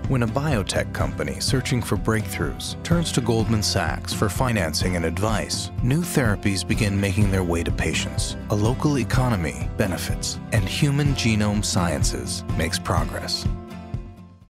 When a biotech company searching for breakthroughs turns to Goldman Sachs for financing and advice, new therapies begin making their way to patients. A local economy benefits, and human genome sciences makes progress.